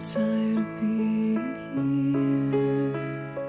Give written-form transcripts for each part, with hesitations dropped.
tired of being here,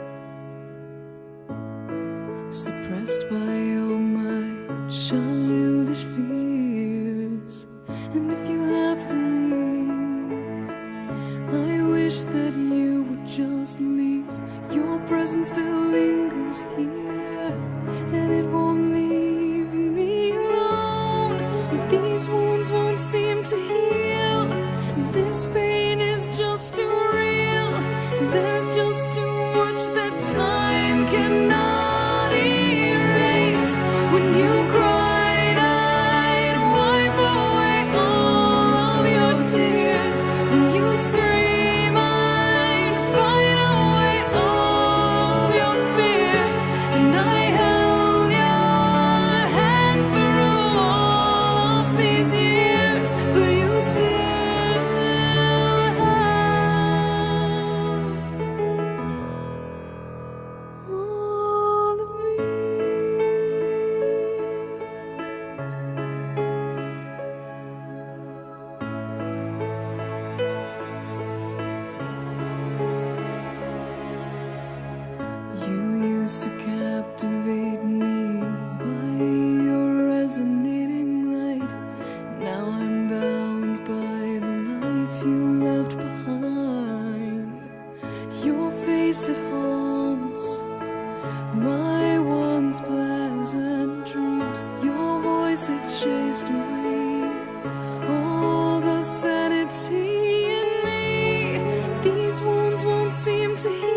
suppressed by all my childish fears. And if you have to leave, I wish that you would just leave. Your presence still lingers here, and it won't leave me alone. These wounds won't seem to heal. This pain is just too real. There's just too much that time cannot erase. When you cried, I'd wipe away all of your tears. When you'd scream, I'd fight away all of your fears. And I held your hand through all of these years, but you still have all of me. You used to captivate me by your resonating light. Now I'm bound by the life you left behind. Your face, it haunts my once pleasant dreams. Your voice, it chased away all the sanity in me. These wounds won't seem to heal.